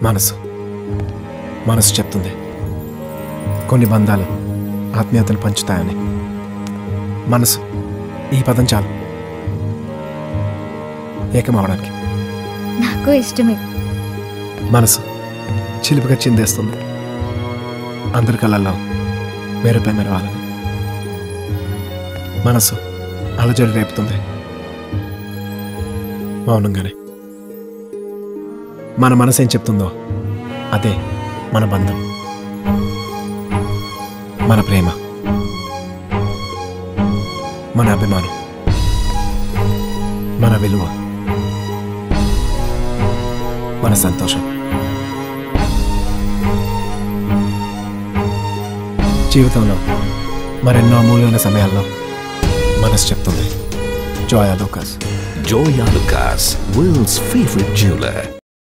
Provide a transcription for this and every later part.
మనసు చెప్తుంది కొన్ని బంధాలు ఆత్మీయతను పంచుతాయని. మనసు ఈ పదం చాలు ఏకమవడానికి. నాకు ఇష్టమే. మనసు చిలుపుగా చిందేస్తుంది అందరి కళ్ళల్లో మెరుపై మెరవాలని. మనసు అలజడి రేపుతుంది మౌనంగానే. మన మనసు ఏం చెప్తుందో అదే మన బంధం, మన ప్రేమ, మన అభిమానం, మన విలువ, మన సంతోషం. జీవితంలో మరెన్నో అమూల్యమైన సమయాల్లో మనసు చెప్తుంది. జోయా లూకాస్. Joya Lucas, world's favorite jeweler.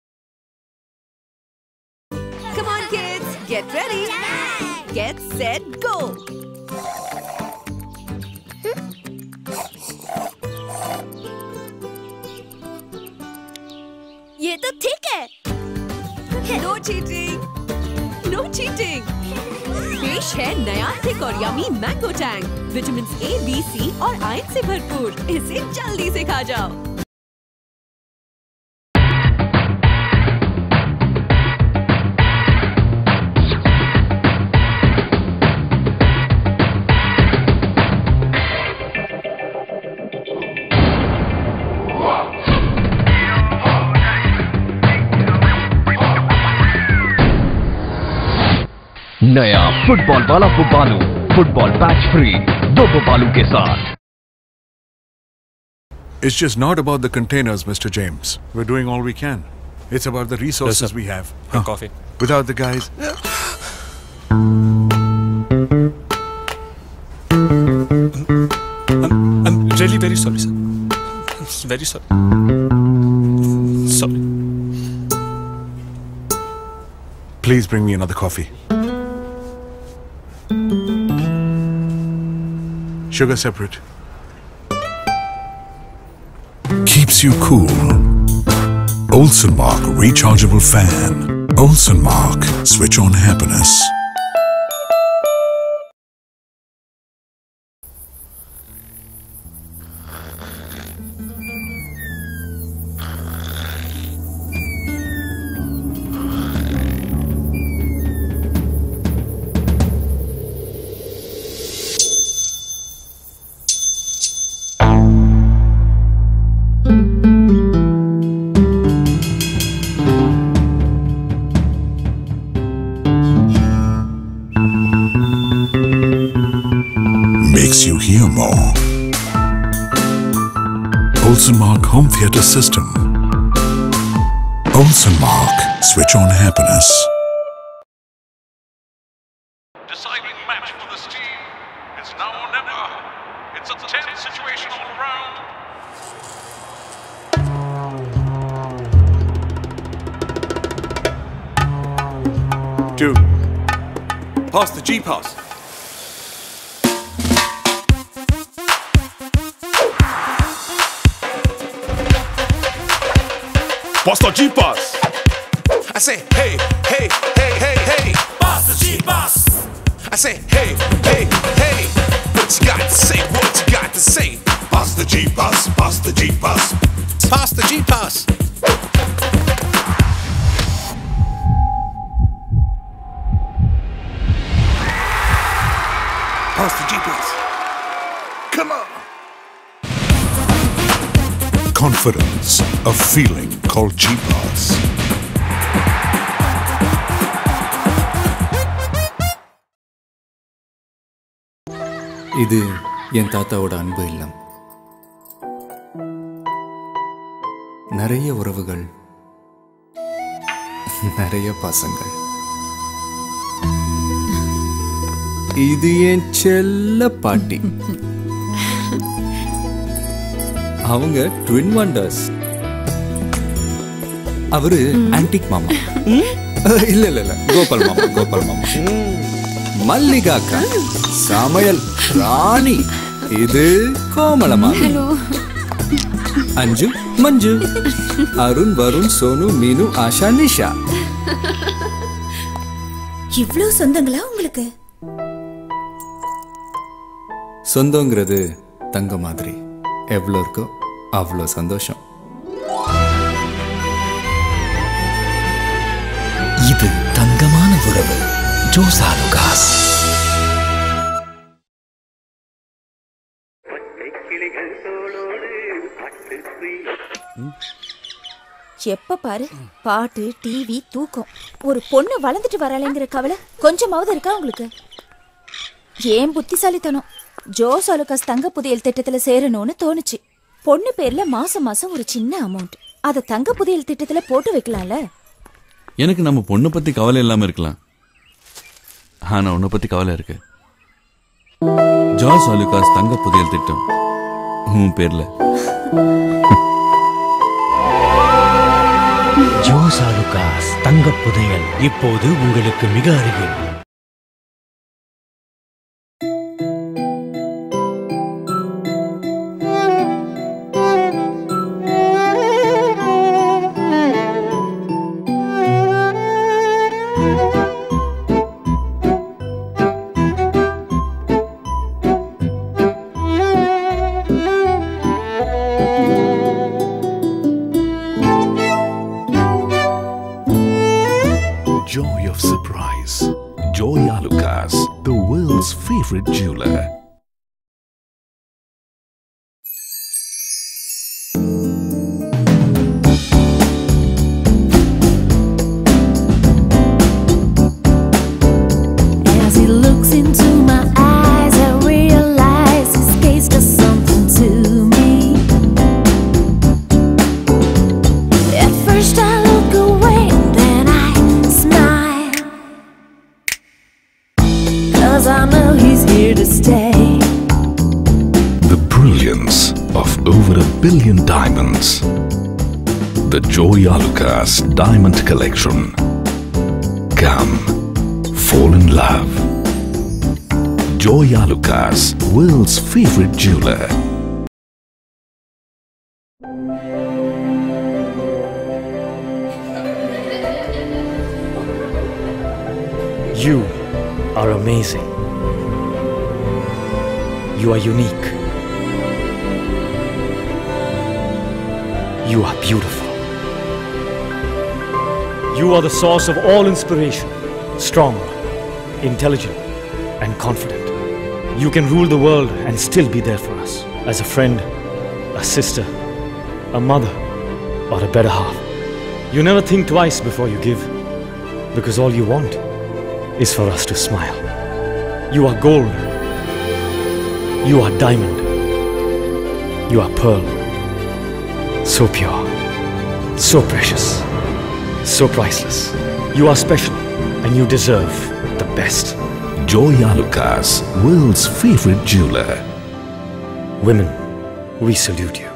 Come on kids, get ready. Get set, go. ये तो ठीक है. No cheating. No cheating. पेश है नया थिक और yummy mango Tang. Vitamin A, B, C और आयरन से भरपूर. इसे जल्दी से खा जाओ. नया फुटबॉल वाला Bubbaloo, football patch free, 2 Bubbaloo के साथ. It's just not about the containers, Mr. James. We're doing all we can. It's about the resources we have. Coffee. Without the guys. I'm really very sorry, sir. I'm very sorry. Sorry. Please bring me another coffee. Sugar separate. Keeps you cool. Olsen Mark rechargeable fan. Olsen Mark, switch on happiness. Makes you hear more. Olsen Mark home theater system. Olsen Mark, switch on happiness. Deciding match for this team. It's now or never. It's a tense situation all around. Dude, pass the G-Pass. Pass the G-Pass. I say, hey, hey, hey, hey, hey. Pass the G-Pass. I say, hey, hey, hey. What you got to say? What you got to say? Pass the G-Pass. Pass the G-Pass. Pass the G-Pass. Pass the G-Pass. Come on. Confidence, a feeling called G-Pass. இது என் தாத்தாவோட அன்பு இல்லம். நிறைய உறவுகள், நிறைய பாசங்கள். இது என் செல்ல பாட்டி. அவங்க ட்வின் வண்டர்ஸ். அவரு ஆன்டிக் மாமா. இல்ல இல்ல இல்ல, கோபால் மாமா. கோபால் மாமா. மல்லிகா அக்கா சமையல் ராணி. இது கோமலமா. அஞ்சு மஞ்சு. அருண் வருண் சோனு மீனு ஆஷா நிஷா. இவ்ளோ சொந்தங்களா உங்களுக்கு? சொந்தங்கிறது தங்க மாதிரி, எவ்வளோ இருக்கோ அவ்வளோ சந்தோஷம். இது தங்கமான உறவு. ஜோசா லுகாஸ். எப்ப பாரு பாட்டு, டிவி, தூக்கம். ஒரு பொண்ணு வளர்ந்துட்டு வராளேங்கிற கவலை கொஞ்சமாவது இருக்கா உங்களுக்கு? ஏன் புத்திசாலித்தனம், ஜோஸ் அலுகாஸ் தங்க புதையல் திட்டத்துல சேரணும்னு தோணுச்சு. பொண்ணு பேர்ல மாசம் மாசம் ஒரு சின்ன அமௌண்ட், அத தங்க புதையல் திட்டத்துல போட்டு வைக்கலாம்ல. எனக்கு நம்ம பொண்ணை பத்தி கவலை இல்லாம இருக்கலாம், ஆனா உன்னை பத்தி கவலை இருக்கு. ஜோஸ் அலுகாஸ் தங்க புதையல் திட்டம் உன் பேர்ல. ஜோஸ் அலுகாஸ் தங்க புதையல் இப்போது உங்களுக்கு மிக அருகில். Joy of surprise. Joy Alucas, the world's favorite jeweler. As he looks into my eyes, I realize his gaze does something to me. At first I look away, then I smile, 'cause I know he's here to stay. The brilliance of over 1 billion diamonds. The Joy Alucas Diamond Collection. Come, fall in love. Joy Alucas, world's favorite jeweler. You are amazing. You are unique. You are beautiful. You are the source of all inspiration, strong, intelligent, and confident. You can rule the world and still be there for us as a friend, a sister, a mother, or a better half. You never think twice before you give, because all you want is for us to smile. You are gold. You are diamond. You are pearl. So pure, so precious, so priceless. You are special and you deserve the best. Joy Alucas, world's favorite jeweler. Women, we salute you.